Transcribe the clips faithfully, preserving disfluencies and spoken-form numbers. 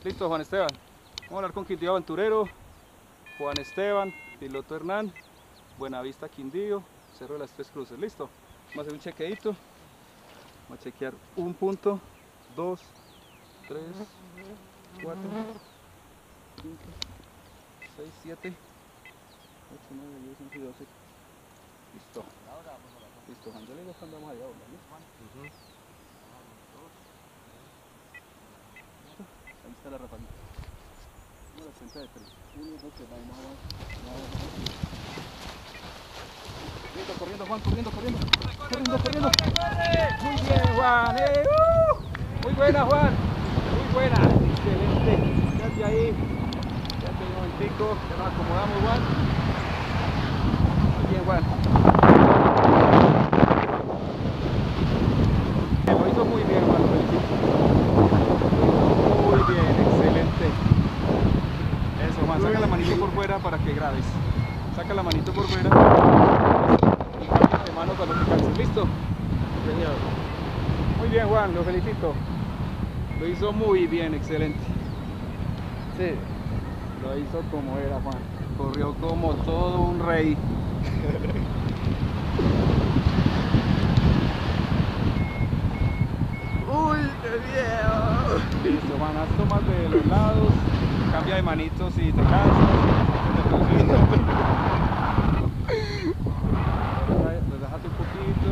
Listo, Juan Esteban. Vamos a hablar con Quindío Aventurero. Juan Esteban, piloto Hernán, Buenavista Quindío, Cerro de las Tres Cruces. Listo. Vamos a hacer un chequeadito. Vamos a chequear un punto, dos, tres, cuatro, cinco, seis, siete, ocho, nueve, diez, once, doce. Listo. Listo, Juan. Ya le digo cuando vamos allá, ¿vale? Uh-huh. Ahí está la rapadita. Vamos a la cuenta de tres. Uno, dos, tres, vamos a Corriendo, corriendo, Juan, corriendo, corriendo. Corriendo, corriendo. Muy bien, Juan. Eh, uh, muy buena, Juan. Muy buena. Excelente. Quédate ahí. Quédate un momentico. Ya nos acomodamos, Juan. Muy bien, Juan. Lo hizo muy bien, Juan. Lo felicito. Muy bien, excelente. Eso, Juan, saca la manito por fuera para que grabes. Saca la manito por fuera y cambia de mano cuando te canses. ¿Listo? Señor. Muy bien, Juan, lo felicito. Lo hizo muy bien, excelente. Sí. Lo hizo como era, Juan. Corrió como todo un rey. Uy, qué viejo. Listo, Juan, haz tomas de los lados, cambia de manitos si te cansas. Relájate un poquito.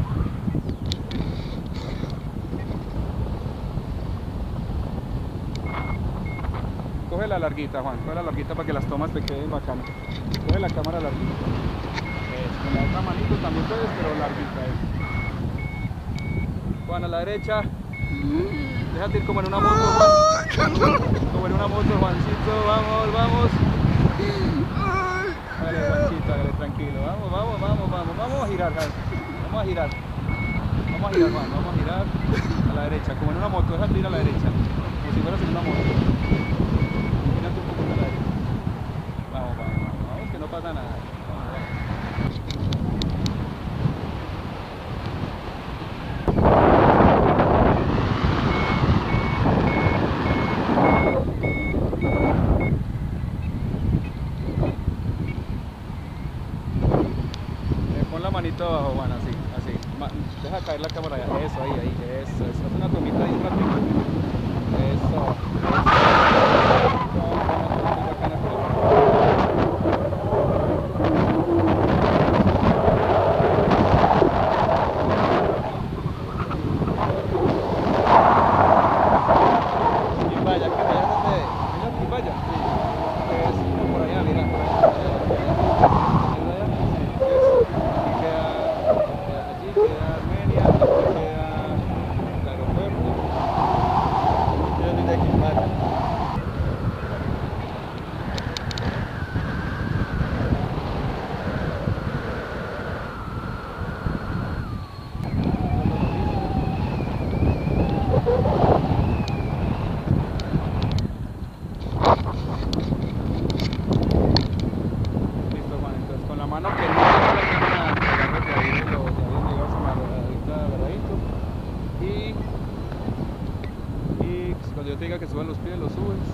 Coge la larguita, Juan, coge la larguita para que las tomas te queden bacanas. Coge la cámara larguita. Eso, con la otra manito también puedes, pero larguita es. Juan, a la derecha. Déjate ir como en una moto, Juan. Como en una moto, Juancito. Vamos, vamos. Dale, Juanchito, dale, tranquilo. Vamos, vamos, vamos, vamos. Vamos a girar, Juan. Vamos a girar. Vamos a girar, Juan. Vamos a girar a la derecha, como en una moto. Déjate ir a la derecha. Como si fueras en una moto. Mírate un poco a la derecha. Vamos, vamos, vamos. Vamos, que no pasa nada. Vamos, vamos. Pon la manito abajo, Juan, así, así. Deja caer la cámara allá. Eso, ahí, ahí, eso, eso. Haz una tomita ahí un ratito. Eso, eso. Y vaya, que vaya donde. Mira, aquí vaya. Sí. Es por allá, mira, por allá. Cuando yo te diga que suban los pies, los subes.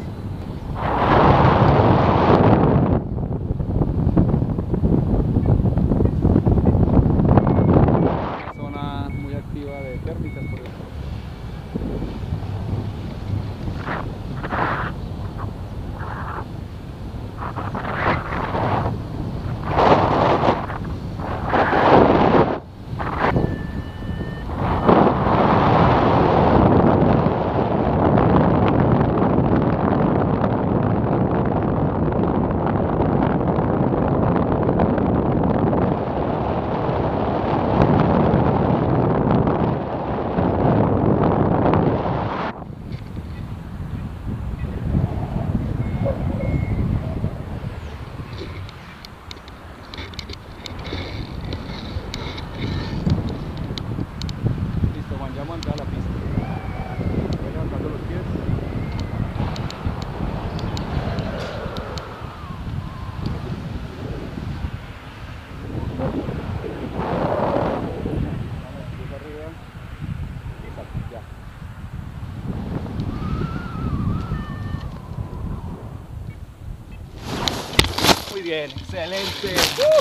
Una zona muy activa de térmicas, por eso. bien, excelente. Uh.